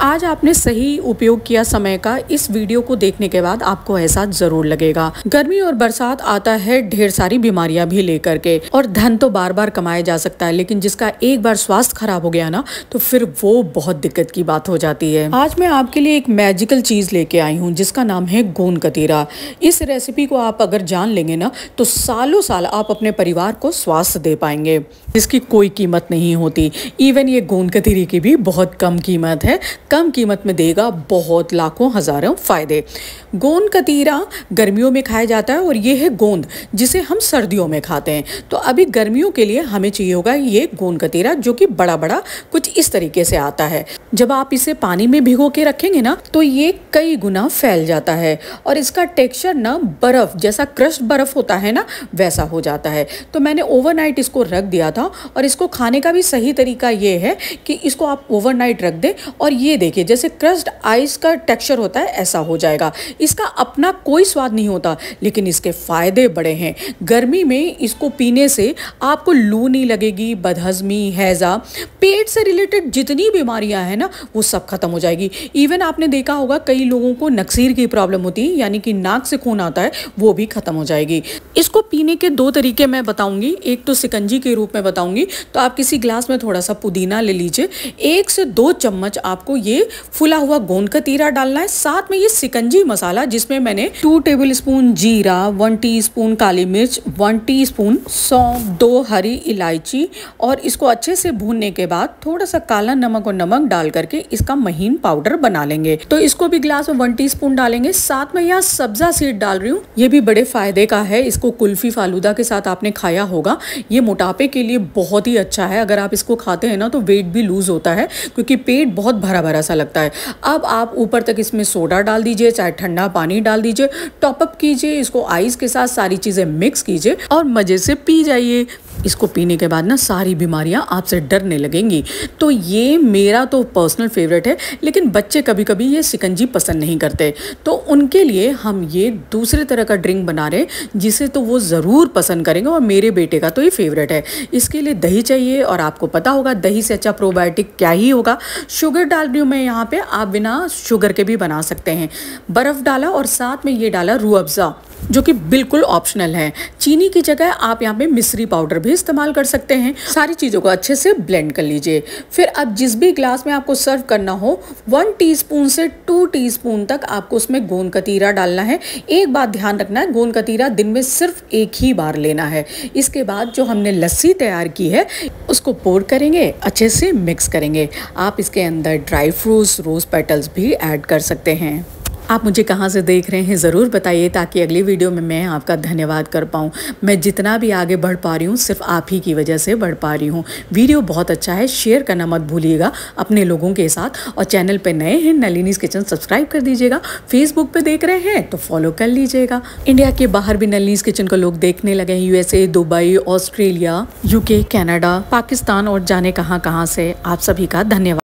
आज आपने सही उपयोग किया समय का, इस वीडियो को देखने के बाद आपको एहसास जरूर लगेगा। गर्मी और बरसात आता है ढेर सारी बीमारियां भी लेकर के, और धन तो बार बार कमाया जा सकता है, लेकिन जिसका एक बार स्वास्थ्य खराब हो गया ना, तो फिर वो बहुत दिक्कत की बात हो जाती है। आज मैं आपके लिए एक मैजिकल चीज लेके आई हूँ जिसका नाम है गोंद कतीरा। इस रेसिपी को आप अगर जान लेंगे ना, तो सालों साल आप अपने परिवार को स्वास्थ्य दे पाएंगे, जिसकी कोई कीमत नहीं होती। इवन ये गोंद कतीरे की भी बहुत कम कीमत है, कम कीमत में देगा बहुत लाखों हजारों फायदे। गोंद कतीरा गर्मियों में खाया जाता है, और ये है गोंद जिसे हम सर्दियों में खाते हैं। तो अभी गर्मियों के लिए हमें चाहिए होगा ये गोंद कतीरा, जो कि बड़ा बड़ा कुछ इस तरीके से आता है। जब आप इसे पानी में भिगो के रखेंगे ना, तो ये कई गुना फैल जाता है, और इसका टेक्सचर ना बर्फ जैसा, क्रश्ड बर्फ होता है ना, वैसा हो जाता है। तो मैंने ओवरनाइट इसको रख दिया था, और इसको खाने का भी सही तरीका ये है कि इसको आप ओवरनाइट रख दें, और ये देखिए जैसे क्रश्ड आइस का टेक्सचर होता है ऐसा हो जाएगा। इसका अपना कोई स्वाद नहीं होता, लेकिन इसके फायदे बड़े हैं। गर्मी में इसको पीने से आपको लू नहीं लगेगी, बदहजमी, हैजा, पेट से रिलेटेड जितनी बीमारियां हैं ना, वो सब खत्म हो जाएगी। इवन आपने देखा होगा कई लोगों को नक्सीर की प्रॉब्लम होती है, यानी कि नाक से खून आता है, वो भी खत्म हो जाएगी। इसको पीने के दो तरीके मैं बताऊंगी। एक तो सिकंजी के रूप में बताऊंगी। तो आप किसी ग्लास में थोड़ा सा पुदीना ले लीजिए, 1 से 2 चम्मच आपको ये फुला हुआ गोंद कतीरा डालना है, साथ में ये सिकंजी मसाला जिसमें मैंने 2 टेबलस्पून जीरा, 1 टीस्पून काली मिर्च, 1 टीस्पून सौंफ, 2 हरी इलायची, और इसको अच्छे से भूनने के बाद थोड़ा सा काला नमक और नमक डाल करके इसका महीन पाउडर बना लेंगे। तो इसको भी ग्लास में 1 टीस्पून डालेंगे। साथ में यहाँ सब्जा सीड डाल रही हूँ, ये भी बड़े फायदे का है। इसको कुल्फी फालूदा के साथ आपने खाया होगा। ये मोटापे के लिए बहुत ही अच्छा है। अगर आप इसको खाते हैं ना, तो वेट भी लूज होता है, क्योंकि पेट बहुत भरा भरा सा लगता है। अब आप ऊपर तक इसमें सोडा डाल दीजिए, चाहे ठंडा पानी डाल दीजिए, टॉपअप कीजिए इसको आइस के साथ, सारी चीजें मिक्स कीजिए और मजे से पी जाइए। इसको पीने के बाद ना सारी बीमारियां आपसे डरने लगेंगी। तो ये मेरा तो पर्सनल फेवरेट है, लेकिन बच्चे कभी कभी ये सिकंजी पसंद नहीं करते, तो उनके लिए हम ये दूसरे तरह का ड्रिंक बना रहे हैं, जिसे तो वो ज़रूर पसंद करेंगे, और मेरे बेटे का तो ये फेवरेट है। इसके लिए दही चाहिए, और आपको पता होगा दही से अच्छा प्रोबायोटिक क्या ही होगा। शुगर डाल रही हूँ मैं यहाँ पे, आप बिना शुगर के भी बना सकते हैं। बर्फ़ डाला, और साथ में ये डाला रूह अफ़ज़ा, जो कि बिल्कुल ऑप्शनल है। चीनी की जगह आप यहाँ पे मिश्री पाउडर भी इस्तेमाल कर सकते हैं। सारी चीज़ों को अच्छे से ब्लेंड कर लीजिए। फिर अब जिस भी ग्लास में आपको सर्व करना हो, 1 टीस्पून से 2 टीस्पून तक आपको उसमें गोंद कतीरा डालना है। एक बात ध्यान रखना है, गोंद कतीरा दिन में सिर्फ एक ही बार लेना है। इसके बाद जो हमने लस्सी तैयार की है, उसको पोर करेंगे, अच्छे से मिक्स करेंगे। आप इसके अंदर ड्राई फ्रूट्स, रोज़ पेटल्स भी ऐड कर सकते हैं। आप मुझे कहाँ से देख रहे हैं ज़रूर बताइए, ताकि अगली वीडियो में मैं आपका धन्यवाद कर पाऊँ। मैं जितना भी आगे बढ़ पा रही हूँ, सिर्फ आप ही की वजह से बढ़ पा रही हूँ। वीडियो बहुत अच्छा है, शेयर करना मत भूलिएगा अपने लोगों के साथ, और चैनल पे नए हैं नलिनीज़ किचन सब्सक्राइब कर दीजिएगा। फेसबुक पे देख रहे हैं तो फॉलो कर लीजिएगा। इंडिया के बाहर भी नलिनीज़ किचन को लोग देखने लगे हैं, USA, Dubai, Australia, UK, Canada, Pakistan और जाने कहाँ से। आप सभी का धन्यवाद।